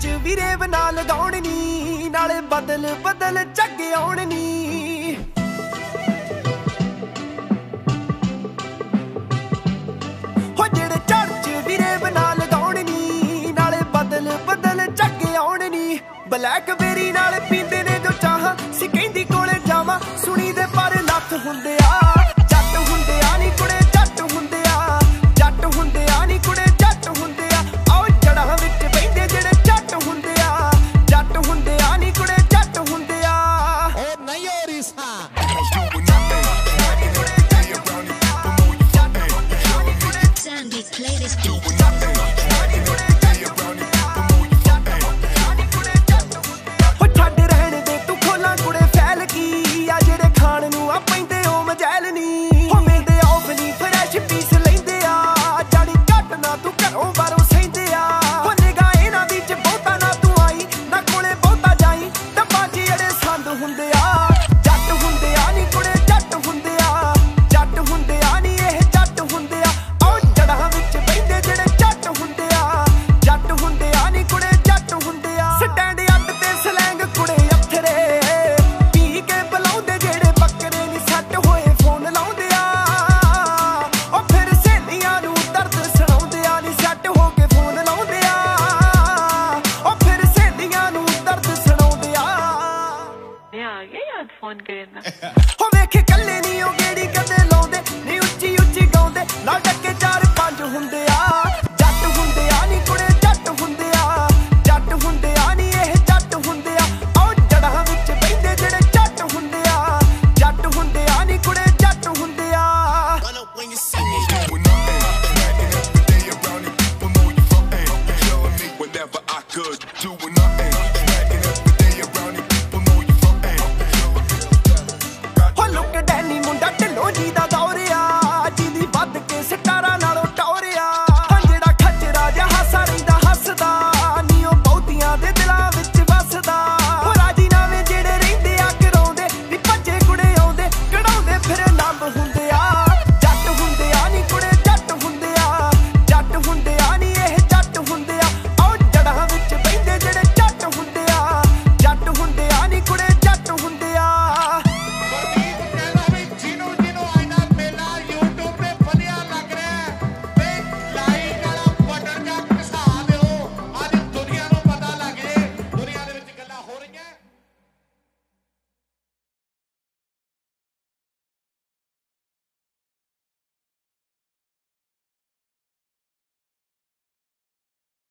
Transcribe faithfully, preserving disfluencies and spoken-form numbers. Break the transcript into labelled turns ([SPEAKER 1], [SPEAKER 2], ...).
[SPEAKER 1] Church वीरे बना लगाउण नी नाले बदल बदल झगे आउण नी हो जेड़े चर्च वीरे बना लगाउण नी नाले बदल बदल झगे आउण नी ब्लैकबेरी नाल पींदे ने जो चाह सी कहंदी कोले जावां सुनी दे पर लख हुंदे आ जट हुंदे आ नी कुड़े जट हुंदे आ जट हुंदे आ नी कुड़े जट हुंदे आ आओ जड़ां विच बैंदे जेड़े जट हुंदे आ जट हुंदे आ नी कुड़े जट हुंदे आ
[SPEAKER 2] ओ नहीं हो रिसा
[SPEAKER 3] Sandy, play this beat.
[SPEAKER 4] Phone करना
[SPEAKER 1] हो वेख कल्ले नी ओ गेड़ी कदे लाउंदे नी उच्ची उच्ची गाउंदे नाल टक्के चार पंज हुंदे आ जट हुंदे आ नी कुड़े जट हुंदे आ जट हुंदे